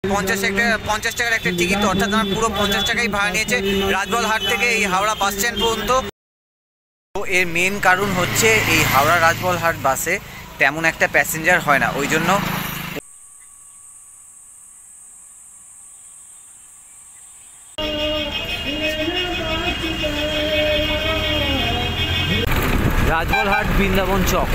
50 টাকার একটা টিকিট, অর্থাৎ আমার পুরো 50 টাকাই ভাড়া নিয়েছে রাজবল হাট থেকে এই হাওড়া বাস স্ট্যান্ড পর্যন্ত। তো এর মেন কারণ হচ্ছে এই হাওড়া রাজবল হাট বাসে তেমন একটা প্যাসেঞ্জার হয় না, ওই জন্য রাজবল হাট বৃন্দাবন চক।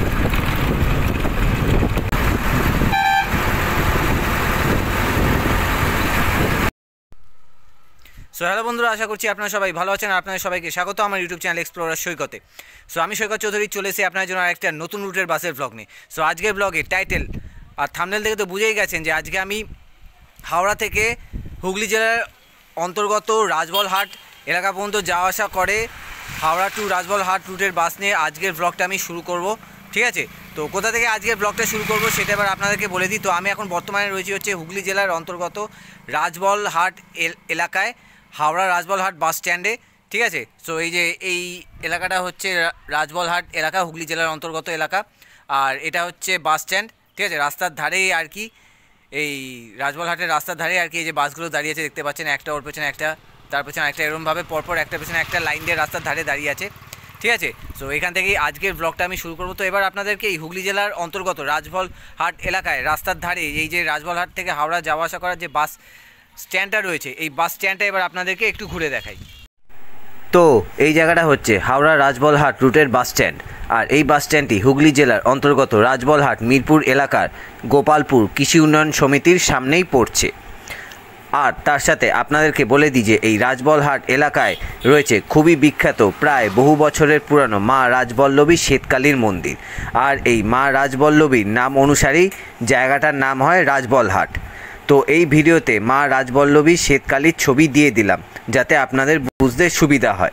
সো হ্যালো বন্ধুরা, আশা করছি আপনারা সবাই ভালো আছেন। আপনাদের সবাইকে স্বাগত আমার ইউটিউব চ্যানেল এক্সপ্লোরার সৈকতে। সো আমি সৈকত চৌধুরী চলে এসেছি আপনার জন্য আরেকটা নতুন রুটের বাসের ব্লগ নিয়ে। সো আজকের ব্লগে টাইটেল আর থাম্বনেল দেখে তো বুঝেই গেছেন যে আজকে আমি হাওড়া থেকে হুগলি জেলার অন্তর্গত রাজবল হাট এলাকা পর্যন্ত যাওয়া আসা করে হাওড়া টু রাজবল হাট রুটের বাস নিয়ে আজকের ব্লগটা আমি শুরু করব। ঠিক আছে, তো কোথা থেকে আজকের ব্লগটা শুরু করব সেটা এবার আপনাদেরকে বলে দিই। তো আমি এখন বর্তমানে রয়েছি হচ্ছে হুগলি জেলার অন্তর্গত রাজবল হাট এলাকায়, হাওড়া রাজবল হাট বাস স্ট্যান্ডে। ঠিক আছে, সো এই যে এই এলাকাটা হচ্ছে রাজবল হাট এলাকা, হুগলি জেলার অন্তর্গত এলাকা, আর এটা হচ্ছে বাস স্ট্যান্ড। ঠিক আছে, রাস্তার ধারেই আর কি, এই রাজবল হাটের রাস্তার ধারে আর কি এই যে বাসগুলো দাঁড়িয়ে আছে দেখতে পাচ্ছেন, একটা ওর পেছনে একটা, তার পেছনে একটা, এরকমভাবে পরপর একটা পেছনে একটা লাইন দিয়ে রাস্তার ধারে দাঁড়িয়ে আছে। ঠিক আছে, সো এখান থেকেই আজকের ব্লগটা আমি শুরু করবো। তো এবার আপনাদেরকে এই হুগলি জেলার অন্তর্গত রাজবল হাট এলাকায় রাস্তার ধারে এই যে রাজবল হাট থেকে হাওড়া যাওয়া আসা করার যে বাস স্ট্যান্ডটা রয়েছে, এই বাস স্ট্যান্ডটা এবার আপনাদেরকে একটু ঘুরে দেখাই। তো এই জায়গাটা হচ্ছে হাওড়া রাজবল হাট রুটের বাস স্ট্যান্ড, আর এই বাস স্ট্যান্ডটি হুগলি জেলার অন্তর্গত রাজবল হাট মিরপুর এলাকার গোপালপুর কৃষি উন্নয়ন সমিতির সামনেই পড়ছে। আর তার সাথে আপনাদেরকে বলে দিই যে এই রাজবল হাট এলাকায় রয়েছে খুবই বিখ্যাত প্রায় বহু বছরের পুরানো মা রাজবল্লভী শ্বেতকালীর মন্দির, আর এই মা রাজবল্লভীর নাম অনুসারেই জায়গাটার নাম হয় রাজবল হাট। তো এই ভিডিওতে মা রাজবল্লভী শ্বেতকালীর ছবি দিয়ে দিলাম যাতে আপনাদের বুঝতে সুবিধা হয়।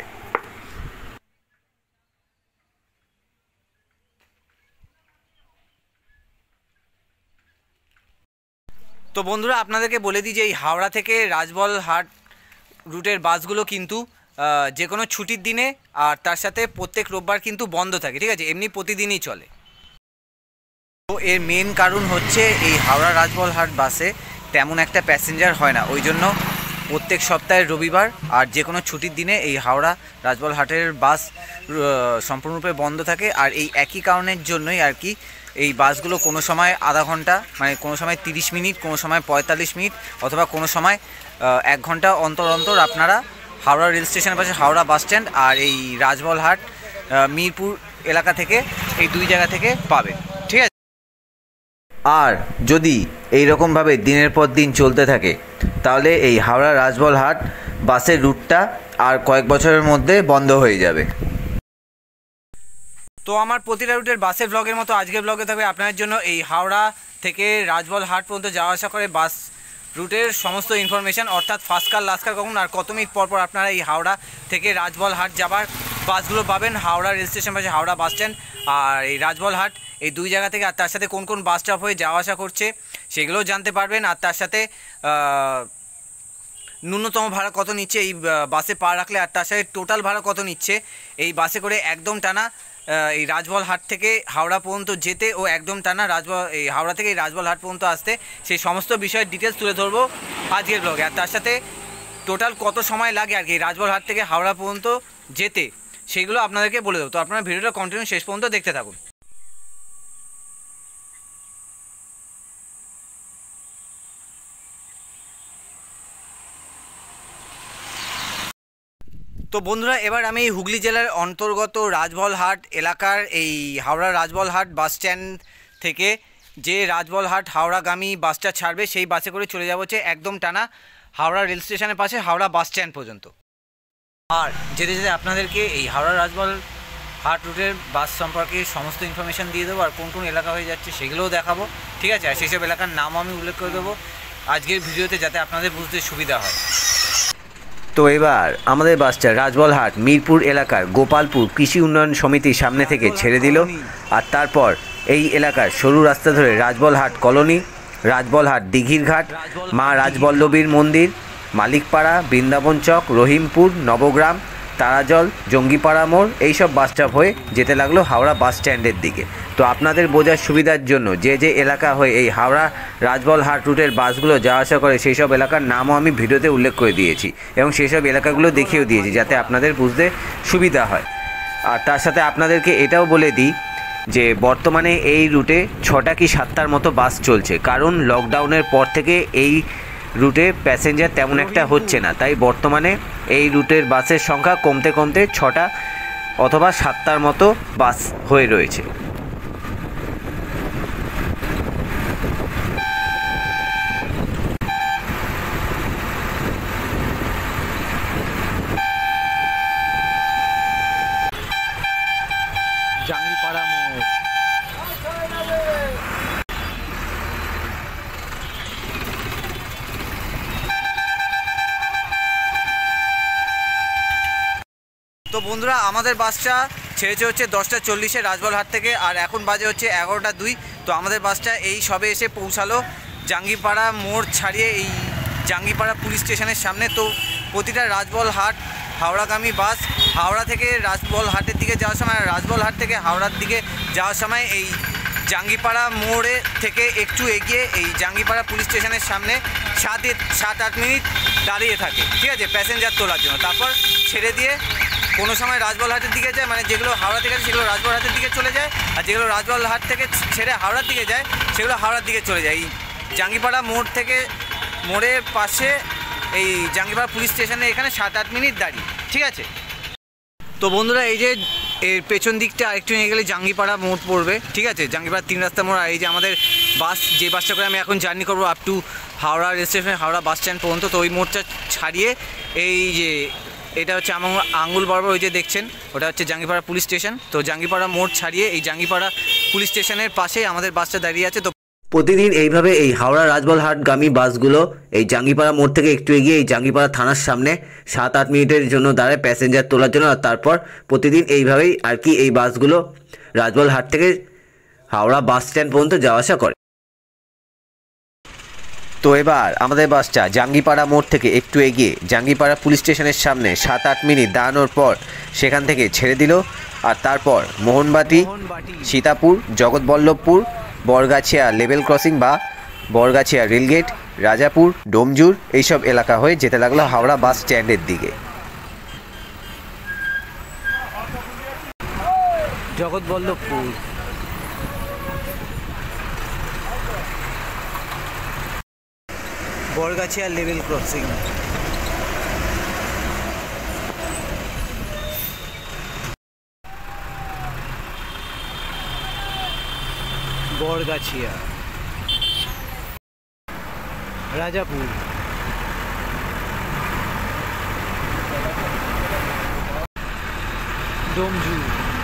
তো বন্ধুরা, আপনাদেরকে বলে দিই যে এই হাওড়া থেকে রাজবল হাট রুটের বাসগুলো কিন্তু যে কোনো ছুটির দিনে আর তার সাথে প্রত্যেক রোববার কিন্তু বন্ধ থাকে। ঠিক আছে, এমনি প্রতিদিনই চলে। তো এর মেন কারণ হচ্ছে এই হাওড়া রাজবল হাট বাসে তেমন একটা প্যাসেঞ্জার হয় না, ওই জন্য প্রত্যেক সপ্তাহের রবিবার আর যে কোনো ছুটির দিনে এই হাওড়া রাজবল হাটের বাস সম্পূর্ণরূপে বন্ধ থাকে। আর এই একই কারণের জন্যই আর কি এই বাসগুলো কোনো সময় আধা ঘন্টা, মানে কোনো সময় 30 মিনিট, কোনো সময় 45 মিনিট, অথবা কোনো সময় 1 ঘন্টা অন্তর অন্তর আপনারা হাওড়া রেল স্টেশনের পাশে হাওড়া বাস স্ট্যান্ড আর এই রাজবল হাট মিরপুর এলাকা থেকে এই দুই জায়গা থেকে পাবেন। ঠিক আছে, আর যদি এই রকমভাবে দিনের পর দিন চলতে থাকে তাহলে এই হাওড়া রাজবল হাট বাসের রুটটা আর কয়েক বছরের মধ্যে বন্ধ হয়ে যাবে। তো আমার প্রতিটা রুটের বাসের ব্লগের মতো আজকের ব্লগে থাকবে আপনাদের জন্য এই হাওড়া থেকে রাজবল হাট পর্যন্ত যাওয়া আসা করে বাস রুটের সমস্ত ইনফরমেশান, অর্থাৎ ফার্স্ট কার লাস্ট কার কখন আর কত মিনিট পরপর আপনারা এই হাওড়া থেকে রাজবল হাট যাবার বাসগুলো পাবেন হাওড়া রেল স্টেশন পাশে হাওড়া বাস স্ট্যান্ড আর এই রাজবল হাট, এই দুই জায়গা থেকে। আর তার সাথে কোন কোন বাস স্টপ হয়ে যাওয়া আসা করছে সেগুলোও জানতে পারবেন। আর তার সাথে ন্যূনতম ভাড়া কত নিচ্ছে এই বাসে পা রাখলে, আর তার সাথে টোটাল ভাড়া কত নিচ্ছে এই বাসে করে একদম টানা এই রাজবল হাট থেকে হাওড়া পর্যন্ত যেতে ও একদম টানা এই হাওড়া থেকে এই রাজবল হাট পর্যন্ত আসতে, সেই সমস্ত বিষয়ের ডিটেলস তুলে ধরবো আজকের ব্লগে। আর তার সাথে টোটাল কত সময় লাগে আর কি রাজবল হাট থেকে হাওড়া পর্যন্ত যেতে সেগুলো আপনাদেরকে বলে দেবো। তো আপনারা ভিডিওটা কন্টিনিউ শেষ পর্যন্ত দেখতে থাকুন। তো বন্ধুরা, এবার আমি হুগলি জেলার অন্তর্গত রাজবল হাট এলাকার এই হাওড়া রাজবল হাট বাস স্ট্যান্ড থেকে যে রাজবল হাট হাওড়াগামী বাসটা ছাড়বে সেই বাসে করে চলে যাব হচ্ছে একদম টানা হাওড়া রেল স্টেশনের পাশে হাওড়া বাস স্ট্যান্ড পর্যন্ত। আর যেতে যেতে আপনাদেরকে এই হাওড়া রাজবল হাট রুটের বাস সম্পর্কে সমস্ত ইনফরমেশান দিয়ে দেবো, আর কোন কোন এলাকা হয়ে যাচ্ছে সেগুলোও দেখাবো। ঠিক আছে, আর সেসব এলাকার নামও আমি উল্লেখ করে দেবো আজকের ভিডিওতে যাতে আপনাদের বুঝতে সুবিধা হয়। তো এবার আমাদের বাসটা রাজবল হাট মিরপুর এলাকার গোপালপুর কৃষি উন্নয়ন সমিতির সামনে থেকে ছেড়ে দিল, আর তারপর এই এলাকার সরু রাস্তা ধরে রাজবল হাট কলোনি, রাজবল হাট দিঘির ঘাট, মা রাজবল্লভীর মন্দির, মালিকপাড়া, বৃন্দাবন চক, রহিমপুর, নবগ্রাম, তারাজল, জঙ্গিপাড়া মোড় এইসব বাস স্টপ হয়ে যেতে লাগলো হাওড়া বাস স্ট্যান্ডের দিকে। তো আপনাদের বোঝার সুবিধার জন্য যে যে এলাকা হয়ে এই হাওড়া রাজবলহাট রুটের বাসগুলো যাওয়া আসা করে সেই সব এলাকার নামও আমি ভিডিওতে উল্লেখ করে দিয়েছি এবং সেই সব এলাকাগুলো দেখিয়েও দিয়েছি যাতে আপনাদের বুঝতে সুবিধা হয়। আর তার সাথে আপনাদেরকে এটাও বলে দিই যে বর্তমানে এই রুটে 6টা কি 7টার মতো বাস চলছে, কারণ লকডাউনের পর থেকে এই রুটে প্যাসেঞ্জার তেমন একটা হচ্ছে না, তাই বর্তমানে এই রুটের বাসের সংখ্যা কমতে কমতে 6টা অথবা 7টার মতো বাস হয়ে রয়েছে। জাঙ্গিপাড়া মোড়, তো বন্ধুরা আমাদের বাসটা ছেড়েছে হচ্ছে 10:40 রাজবলহাট থেকে, আর এখন বাজে হচ্ছে 11:02। তো আমাদের বাসটা এই সবে এসে পৌঁছালো জাঙ্গিপাড়া মোড় ছাড়িয়ে এই জাঙ্গিপাড়া পুলিশ স্টেশনের সামনে। তো প্রতিটা রাজবলহাট হাওড়াগামী বাস হাওড়া থেকে রাজবলহাটের দিকে যাওয়ার সময়, রাজবলহাট থেকে হাওড়ার দিকে যাওয়ার সময় এই জাঙ্গিপাড়া মোড়ে থেকে একটু এগিয়ে এই জাঙ্গিপাড়া পুলিশ স্টেশনের সামনে 7-8 মিনিট দাঁড়িয়ে থাকে, ঠিক আছে, প্যাসেঞ্জার তোলার জন্য। তারপর ছেড়ে দিয়ে কোনো সময় রাজবলহাটের দিকে যায়, মানে যেগুলো হাওড়া থেকে আছে সেগুলো রাজবলহাটের দিকে চলে যায়, আর যেগুলো রাজবলহাট থেকে ছেড়ে হাওড়ার দিকে যায় সেগুলো হাওড়ার দিকে চলে যায়। এই জাঙ্গিপাড়া মোড় থেকে মোড়ের পাশে এই জাঙ্গিপাড়া পুলিশ স্টেশনে এখানে 7-8 মিনিট দাঁড়িয়ে, ঠিক আছে। তো বন্ধুরা এই যে এর পেছন দিকটা আরেকটু নিয়ে গেলে জাঙ্গিপাড়া মোড় পড়বে, ঠিক আছে, জাঙ্গিপাড়া 3 রাস্তা মোড়। আর এই যে আমাদের বাস, যে বাসটা করে আমি এখন জার্নি করবো up to Howrah rail station, Howrah bus stand পর্যন্ত। তো ওই মোড়টা ছাড়িয়ে এই যে এটা হচ্ছে আমার আঙ্গুল বরাবর ওই যে দেখছেন ওটা হচ্ছে জাঙ্গিপাড়া পুলিশ স্টেশন। তো জাঙ্গিপাড়া মোড় ছাড়িয়ে এই জাঙ্গিপাড়া পুলিশ স্টেশনের পাশেই আমাদের বাসটা দাঁড়িয়ে আছে। তো প্রতিদিন এইভাবে এই হাওড়া রাজবলহাটগামী বাসগুলো এই জাঙ্গিপাড়া মোড় থেকে একটু এগিয়ে এই জাঙ্গিপাড়া থানার সামনে 7-8 মিনিটের জন্য দাঁড়ায় প্যাসেঞ্জার তোলার জন্য। আর তারপর প্রতিদিন এইভাবেই আর কি এই বাসগুলো রাজবলহাট থেকে হাওড়া বাস স্ট্যান্ড পর্যন্ত যাওয়া আসা করে। তো এবার আমাদের বাসটা জাঙ্গিপাড়া মোড় থেকে একটু এগিয়ে জাঙ্গিপাড়া পুলিশ স্টেশনের সামনে 7-8 মিনিট দাঁড়ানোর পর সেখান থেকে ছেড়ে দিল। আর তারপর মোহনবাটি, সীতাপুর, জগৎবল্লভপুর, বরগাছিয়া লেভেল ক্রসিং বা বরগাছিয়া রেলগেট, রাজাপুর, ডোমজুর এইসব এলাকা হয়ে যেতে লাগলো হাওড়া বাস স্ট্যান্ডের দিকে। Jagatballavpur, Bargachhia level crossing, Bargachhia, Rajapur, Domjur.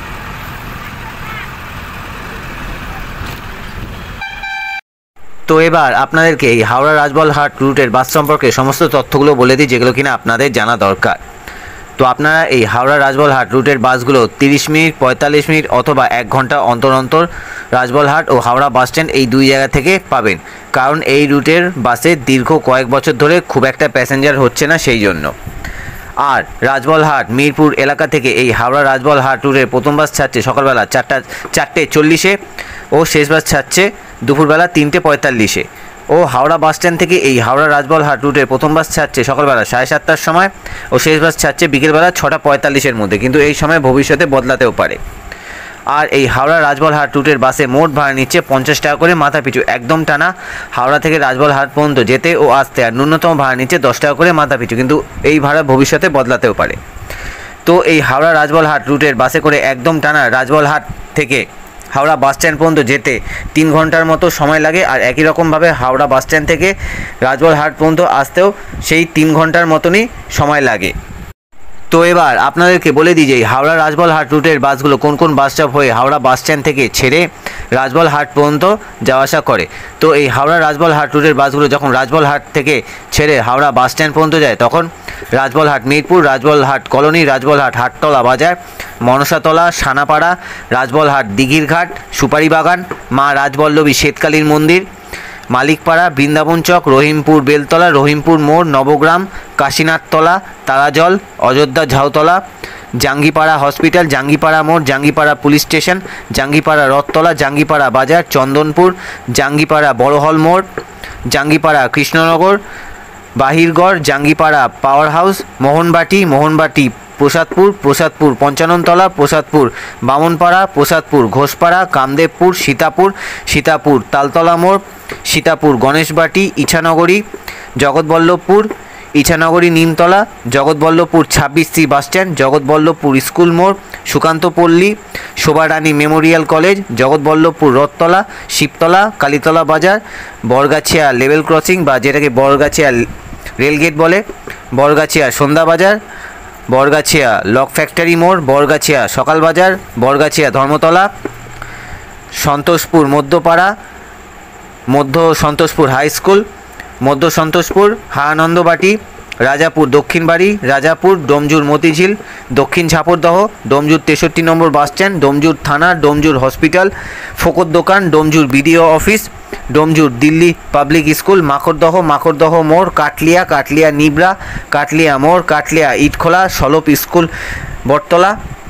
তো এবার আপনাদেরকে এই হাওড়া রাজবলহাট রুটের বাস সম্পর্কে সমস্ত তথ্যগুলো বলে দিই যেগুলো কিনা আপনাদের জানা দরকার। তো আপনারা এই হাওড়া রাজবলহাট রুটের বাসগুলো 30 মিনিট, 45 মিনিট অথবা 1 ঘন্টা অন্তর অন্তর রাজবলহাট ও হাওড়া বাস স্ট্যান্ড এই দুই জায়গা থেকে পাবেন, কারণ এই রুটের বাসে দীর্ঘ কয়েক বছর ধরে খুব একটা প্যাসেঞ্জার হচ্ছে না সেই জন্য। আর রাজবলহাট মিরপুর এলাকা থেকে এই হাওড়া রাজবলহাট রুটের প্রথম বাস ছাড়ছে সকালবেলা 4:40 ও শেষ বাস ছাড়ছে দুপুরবেলা 3:45। ও হাওড়া বাস স্ট্যান্ড থেকে এই হাওড়া রাজবলহাট রুটের প্রথম বাস ছাড়ছে সকালবেলা 7:30টার সময় ও শেষ বাস ছাড়ছে বিকেলবেলা 6:45-এর মধ্যে, কিন্তু এই সময় ভবিষ্যতে বদলাতেও পারে। আর এই হাওড়া রাজবলহাট রুটের বাসে মোট ভাড়া নিচ্ছে 50 টাকা করে মাথা পিছু, একদম টানা হাওড়া থেকে রাজবলহাট পর্যন্ত যেতে ও আসতে। আর ন্যূনতম ভাড়া নিচ্ছে 10 টাকা করে মাথা পিছু, কিন্তু এই ভাড়া ভবিষ্যতে বদলাতেও পারে। তো এই হাওড়া রাজবলহাট রুটের বাসে করে একদম টানা রাজবলহাট থেকে হাওড়া বাস স্ট্যান্ড পর্যন্ত যেতে 3 ঘন্টার মতো সময় লাগে। আর একই রকমভাবে হাওড়া বাস স্ট্যান্ড থেকে রাজবলহাট পর্যন্ত আসতেও সেই 3 ঘন্টার মতনই সময় লাগে। তো এবার আপনাদেরকে বলে দিই যে হাওড়া রাজবলহাট রুটের বাসগুলো কোন কোন বাস স্টপ হয়ে হাওড়া বাস স্ট্যান্ড থেকে ছেড়ে রাজবলহাট পর্যন্ত যাওয়া আসা করে। তো এই হাওড়া রাজবলহাট রুটের বাসগুলো যখন রাজবলহাট থেকে ছেড়ে হাওড়া বাস স্ট্যান্ড পর্যন্ত যায় তখন রাজবলহাট মিরপুর, রাজবলহাট কলোনি, রাজবলহাট হাটতলা বাজার, মনসাতলা, সানাপাড়া, রাজবলহাট দিঘির ঘাট, সুপারি বাগান, মা রাজবল্লভী শ্বেতকালীর মন্দির, মালিকপাড়া, বৃন্দাবন চক, রহিমপুর বেলতলা, রহিমপুর মোড়, নবগ্রাম, কাশীনাথতলা, তারাজল, অযোধ্যা ঝাউতলা, জাঙ্গিপাড়া হসপিটাল, জাঙ্গিপাড়া মোড়, জাঙ্গিপাড়া পুলিশ স্টেশন, জাঙ্গিপাড়া রথতলা, জাঙ্গিপাড়া বাজার, চন্দনপুর, জাঙ্গিপাড়া বড়হল মোড়, জাঙ্গিপাড়া কৃষ্ণনগর, বাহিরগড়, জাঙ্গিপাড়া পাওয়ার হাউস, মোহনবাটি, মোহনবাটি প্রসাদপুর, প্রসাদপুর পঞ্চাননতলা, প্রসাদপুর বামনপাড়া, প্রসাদপুর ঘোষপাড়া, কামদেবপুর, সীতাপুর, সীতাপুর তালতলা মোড়, Sitapur Ganeshbati, Ichhanagari, Jagatballavpur, Ichhanagari Nimtala, Jagatballavpur 26C bus stand, Jagatballavpur school মোড়, Sukantapalli, Shobharani memorial college, Jagatballavpur Rathtala, Shibtala, Kalitala Bazar, Bargachhia level crossing বা যেটাকে বরগাছিয়া রেলগেট বলে, বরগাছিয়া সন্ধ্যা বাজার, বরগাছিয়া লক ফ্যাক্টরি মোড়, বরগাছিয়া সকাল বাজার, বরগাছিয়া ধর্মতলা, সন্তোষপুর মধ্যপাড়া, মধ্য সন্তোষপুর হাই স্কুল, মধ্য সন্তোষপুর হারানন্দবাটি, রাজাপুর দক্ষিণবাড়ি, রাজাপুর, ডোমজুর মতিঝিল, দক্ষিণ ঝাপরদহ, ডোমজুর 63 নম্বর বাসস্ট্যান্ড, ডোমজুর থানা, ডোমজুর হসপিটাল, ফোকর দোকান, Domjur BDO office, Domjur Delhi public school, Makardah, Makardah মোড়, কাটলিয়া, কাটলিয়া নিবরা, কাটলিয়া মোড়, কাটলিয়া ইটখোলা, সলপ স্কুল বটতলা,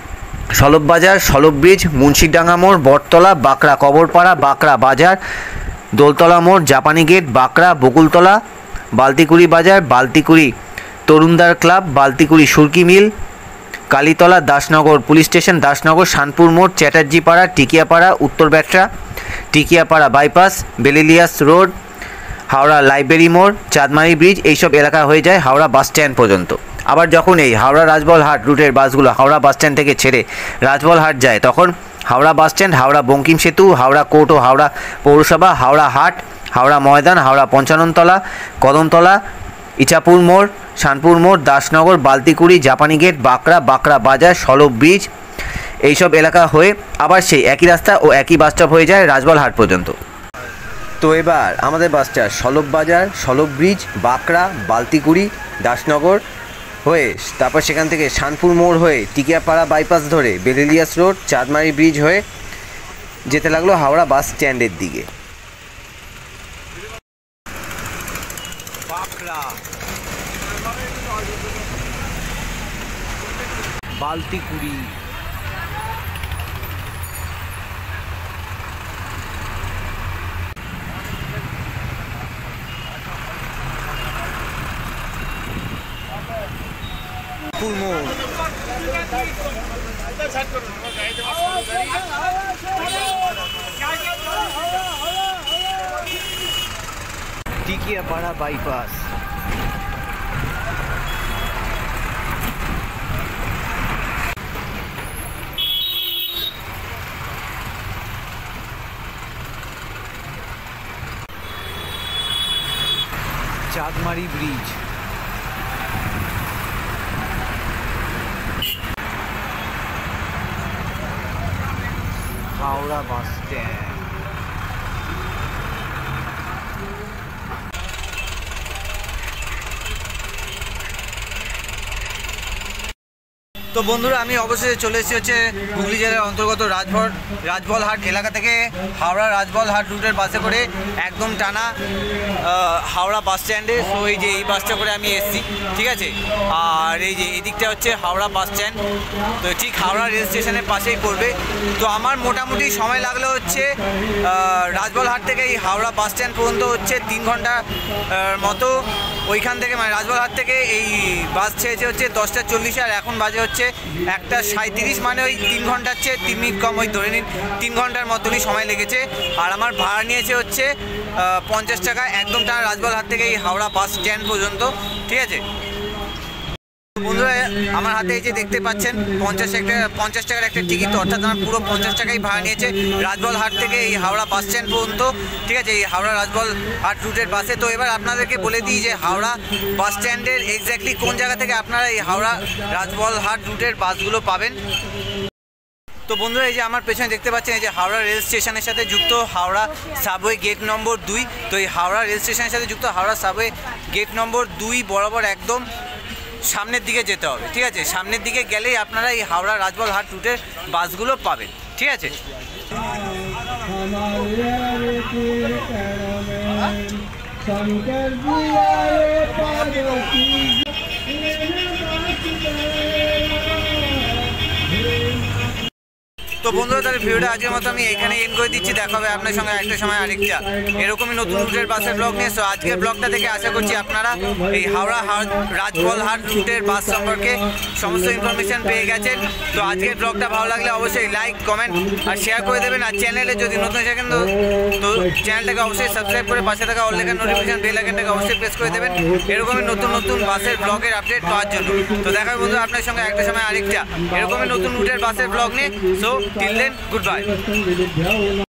সলপ বাজার, সলপ ব্রিজ, মুন্সিডাঙ্গা মোড়, বটতলা, বাঁকড়া কবরপাড়া, বাঁকড়া বাজার, দোলতলা মোড়, জাপানি গেট, বাঁকড়া, বকুলতলা, বালতিকুড়ি বাজার, বালতিকুড়ি তরুণদার ক্লাব, বালতিকুড়ি সুরকি mill, Kalitala, Dasnagar police station, Dasnagar, Shanpur মোড়, Chatterjeepara, Tikiapara, Uttar Batora, Tikiapara bypass, Belilious road, Howrah library মোড়, চাঁদমারি ব্রিজ, এইসব এলাকা হয়ে যায় হাওড়া বাস স্ট্যান্ড পর্যন্ত। আবার যখন এই হাওড়া রাজবলহাট রুটের বাসগুলো হাওড়া বাস স্ট্যান্ড থেকে ছেড়ে রাজবলহাট যায় তখন Howrah bus stand, Howrah Bankim Setu, Howrah court ও হাওড়া পৌরসভা, হাওড়া হাট, হাওড়া ময়দান, হাওড়া পঞ্চাননতলা, কদমতলা, ইচাপুর মোড়, শানপুর মোড়, দাসনগর, বালতিকুড়ি, জাপানি গেট, বাঁকড়া, বাঁকড়া বাজার, সলপ ব্রিজ, এইসব এলাকা হয়ে আবার সেই একই রাস্তা ও একই বাস স্টপ হয়ে যায় রাজবলহাট পর্যন্ত। তো এবার আমাদের বাসটা সলপ বাজার, সলপ ব্রিজ, বাঁকড়া, বালতিকুড়ি, দাসনগর হয়ে তারপর সেখান থেকে শানপুর মোড় হয়ে টিকিয়াপাড়া বাইপাস ধরে বেলিলিয়াস রোড, চাঁদমারি ব্রিজ হয়ে যেতে লাগলো হাওড়া বাস স্ট্যান্ডের দিকে। Baltikuri, Tikiapara bypass, Chandmari bridge, Howrah bus stand. তো বন্ধুরা আমি অবশ্যই চলে এসেছি হচ্ছে হুগলি জেলার অন্তর্গত রাজবলহাট এলাকা থেকে হাওড়া রাজবলহাট রুটের বাসে করে একদম টানা হাওড়া বাস স্ট্যান্ডে। সো এই যে এই বাসটা করে আমি এসেছি, ঠিক আছে। আর এই যে এদিকটা হচ্ছে হাওড়া বাস স্ট্যান্ড, তো ঠিক হাওড়া রেল স্টেশনের পাশেই পড়বে। তো আমার মোটামুটি সময় লাগলো হচ্ছে রাজবলহাট থেকে এই হাওড়া বাস স্ট্যান্ড পর্যন্ত হচ্ছে 3 ঘন্টা মতো। ওইখান থেকে মানে রাজবলহাট থেকে এই বাস ছেড়েছে হচ্ছে 10:40, আর এখন বাজে হচ্ছে 1:37, মানে ওই 3 ঘন্টার চেয়ে 3 মিনিট কম, ওই ধরে নিন 3 ঘন্টার মতনই সময় লেগেছে। আর আমার ভাড়া নিয়েছে হচ্ছে 50 টাকা একদম টানা রাজবলহাট থেকে এই হাওড়া বাস স্ট্যান্ড পর্যন্ত, ঠিক আছে। বন্ধুরা আমার হাতে এই যে দেখতে পাচ্ছেন 50 টাকার একটা টিকিট, অর্থাৎ আমার পুরো 50 টাকাই ভাড়া নিয়েছে রাজবলহাট থেকে এই হাওড়া বাস স্ট্যান্ড পর্যন্ত, ঠিক আছে, এই হাওড়া রাজবলহাট রুটের বাসে। তো এবার আপনাদেরকে বলে দিই যে হাওড়া বাস স্ট্যান্ডের এক্স্যাক্টলি কোন জায়গা থেকে আপনারা এই হাওড়া রাজবলহাট রুটের বাসগুলো পাবেন। তো বন্ধুরা এই যে আমার পেছনে দেখতে পাচ্ছেন এই যে হাওড়া রেল স্টেশনের সাথে যুক্ত হাওড়া সাবওয়ে গেট নম্বর 2। তো এই হাওড়া রেল স্টেশনের সাথে যুক্ত হাওড়া সাবওয়ে গেট নম্বর 2 বরাবর একদম সামনের দিকে যেতে হবে, ঠিক আছে। সামনের দিকে গেলেই আপনারা এই হাওড়া রাজবলহাট রুটের বাসগুলো পাবেন, ঠিক আছে। তো বন্ধুরা তাহলে ভিডিওটা আজকের মতো আমি এখানে এন্ড করে দিচ্ছি। দেখা হবে আপনার সঙ্গে একটা সময় আরেকটা এরকমই নতুন রুটের বাসের ব্লগ নিয়ে। সো আজকের ব্লগটা থেকে আশা করছি আপনারা এই হাওড়া রাজবলহাট রুটের বাস সম্পর্কে সমস্ত ইনফরমেশন পেয়ে গেছেন। তো আজকের ব্লগটা ভালো লাগলে অবশ্যই লাইক কমেন্ট আর শেয়ার করে দেবেন। আর চ্যানেলে যদি নতুন থাকেন তো চ্যানেলটাকে অবশ্যই সাবস্ক্রাইব করে পাশে থাকা অল লেখার নোটিফিকেশন বেল আইকনটাকে অবশ্যই প্রেস করে দেবেন এরকমই নতুন নতুন বাসের ব্লগের আপডেট পাওয়ার জন্য। তো দেখা হবে বন্ধুরা আপনার সঙ্গে একটা সময় আরেকটা এরকমই নতুন রুটের বাসের ব্লগ নিয়ে। So till then good by.